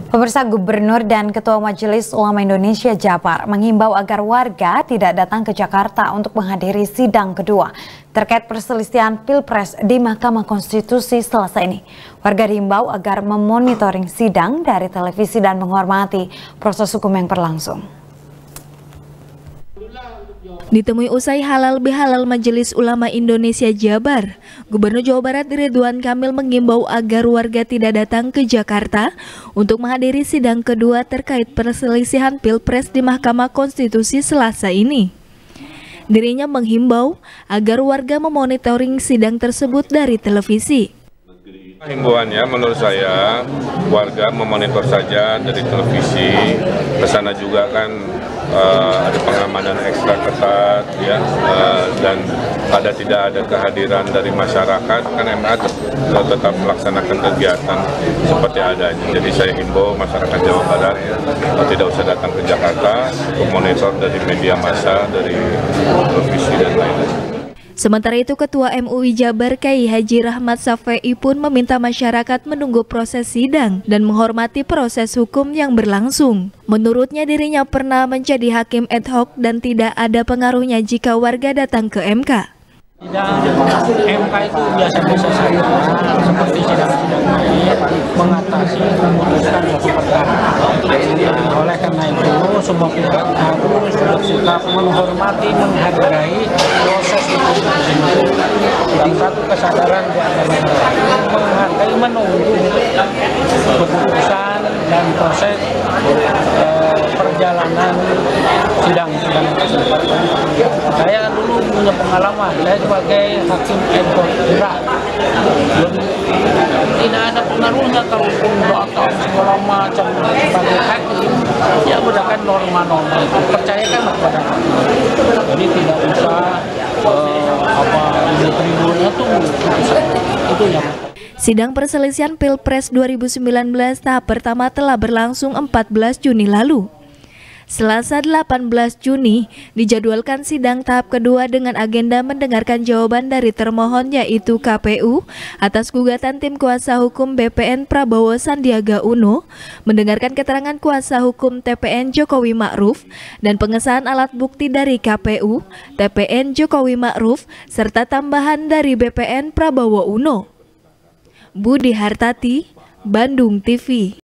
Pemirsa, Gubernur dan Ketua Majelis Ulama Indonesia Jabar menghimbau agar warga tidak datang ke Jakarta untuk menghadiri sidang kedua terkait perselisihan Pilpres di Mahkamah Konstitusi Selasa ini. Warga dihimbau agar memonitoring sidang dari televisi dan menghormati proses hukum yang berlangsung. Ditemui usai halal bihalal Majelis Ulama Indonesia Jabar, Gubernur Jawa Barat Ridwan Kamil mengimbau agar warga tidak datang ke Jakarta untuk menghadiri sidang kedua terkait perselisihan Pilpres di Mahkamah Konstitusi Selasa ini. Dirinya menghimbau agar warga memonitoring sidang tersebut dari televisi. Himbauannya menurut saya warga memonitor saja dari televisi. Kesana juga kan ada pengamanan ekstra ketat ya, dan tidak ada kehadiran dari masyarakat, kan MA tetap melaksanakan kegiatan seperti adanya. Jadi saya himbau masyarakat Jawa Barat tidak usah datang ke Jakarta untuk monitor dari media massa, dari televisi dan lain-lain. Sementara itu, Ketua MUI Jabar Kyai Haji Rahmat Shafii pun meminta masyarakat menunggu proses sidang dan menghormati proses hukum yang berlangsung. Menurutnya, dirinya pernah menjadi hakim ad hoc dan tidak ada pengaruhnya jika warga datang ke MK. Sidang MK itu biasa-biasa saja, seperti sidang-sidang lain, mengatasi, memutuskan suatu perkara. Oleh karena itu, semua pihak harus bersikap menghormati, menghargai proses hukum tersebut. Yang satu kesadaran di antara menghargai, menunggu keputusan dan proses perjalanan sidang-sidang tersebut. Saya dulu punya pengalaman, saya sebagai hakim ad hoc berat. Tidak ada pengaruhnya kalau doakan segala macam sebagai hakim, ya berdasarkan norma-norma itu. Percayakan kepada hakim. Jadi tidak usah tribunnya tunggu putusan itu yang. Sidang perselisihan Pilpres 2019 tahap pertama telah berlangsung 14 Juni lalu. Selasa 18 Juni dijadwalkan sidang tahap kedua dengan agenda mendengarkan jawaban dari termohon yaitu KPU atas gugatan tim kuasa hukum BPN Prabowo Sandiaga Uno, mendengarkan keterangan kuasa hukum TPN Jokowi Ma'ruf dan pengesahan alat bukti dari KPU, TPN Jokowi Ma'ruf serta tambahan dari BPN Prabowo Uno. Budi Hartati, Bandung TV.